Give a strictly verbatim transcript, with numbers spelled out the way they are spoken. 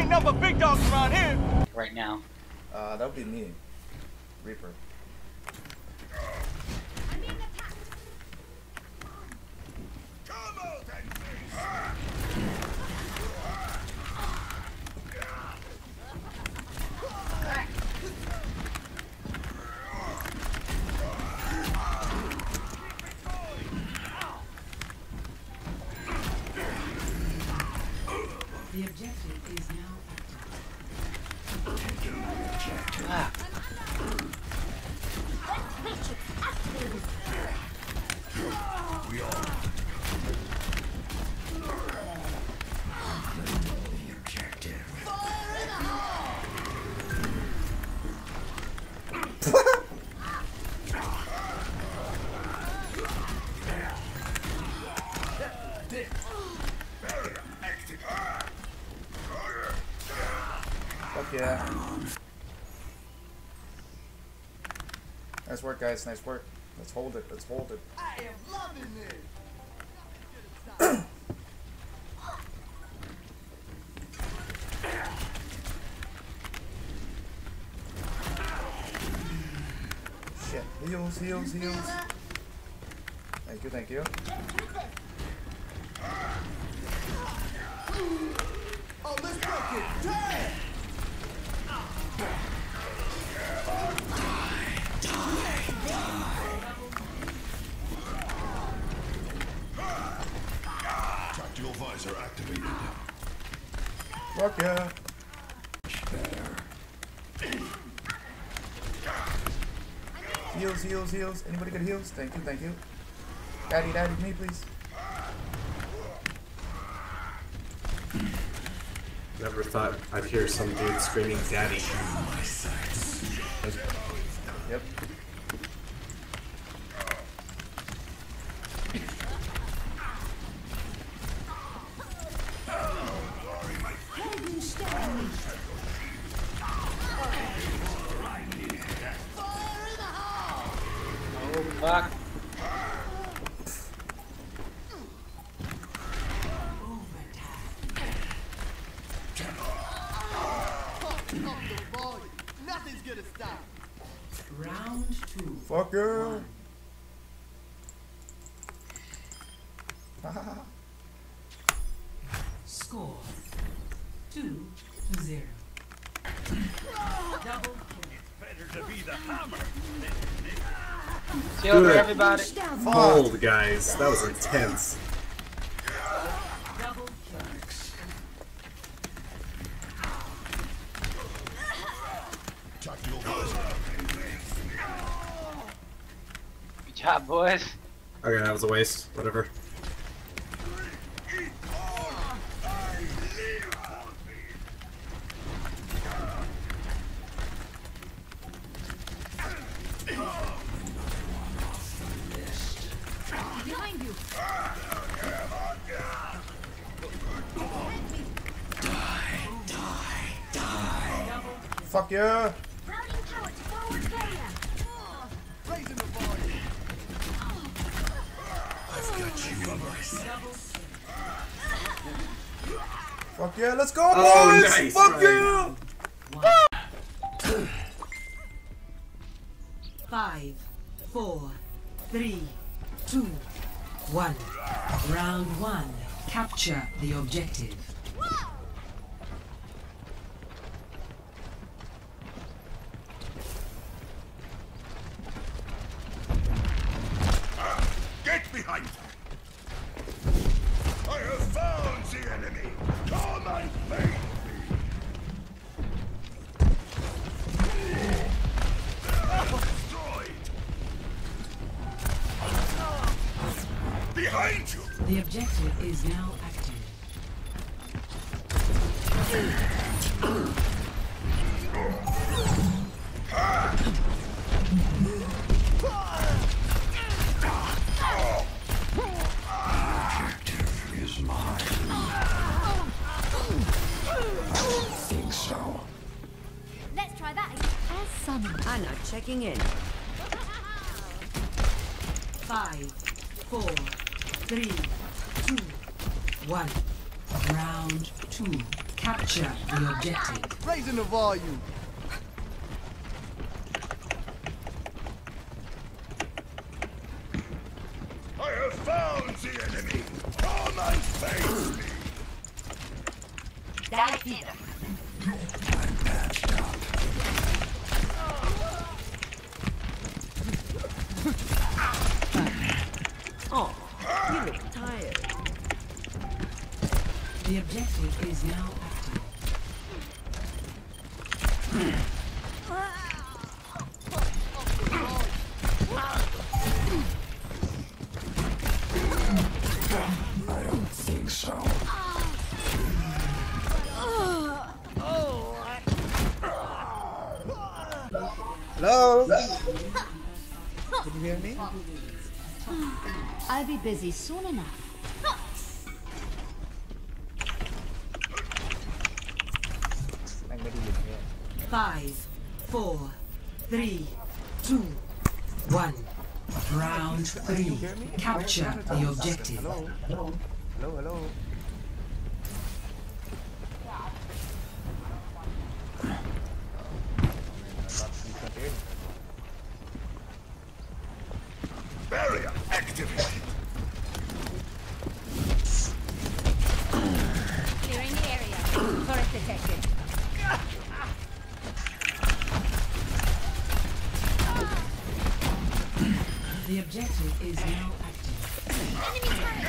ain't nothing but big dogs around here. Right now. Uh, that would be me. Reaper. The objective is now active. Ah. We all the objective. Fuck yeah. Nice work, guys. Nice work. Let's hold it. Let's hold it. I am loving this. Shit. Heals, heals, heals. Thank you, thank you. Oh, let's break it. Damn. Tactical visor activated. Fuck yeah. Heals, heals, heals. Anybody got heals? Thank you, thank you. Daddy, daddy, me, please. Never thought I'd hear some dude screaming daddy. Yep. Oh, fuck. Nothing's gonna stop. Round two. Fuck yeah. Score two to zero. Double Better to be the hammer. Silver, Good. everybody. Hold, guys. That was intense. double kill. Tactical visor. Good job, boys. Okay, that was a waste. Whatever. Behind you. Fuck yeah. Routing power to forward barrier. Raising the volume. I've got you on my side. Fuck yeah. Let's go, Oh, boys. nice, Fuck Ryan. yeah. Five, four, three, two, one. Round one. Capture the objective. Get behind! I have found the enemy! Come and face me! Destroyed! Behind you! The objective is now active. Objective is mine. I think so. Let's try that again. As summoned. I'm not checking in. Five, four, three, two, one. Round two. Capture the objective. Raising the volume. I have found the enemy. Come and face me. Oh, you look tired. The objective is now active. I don't think so. Hello? Can you hear me? I'll be busy soon enough. Five, four, three, two, one. Round three. Capture the objective. Hello? Hello? Hello? Hello? Barrier activated. Clearing the area. Turret detected. The objective is now active. Enemy turret!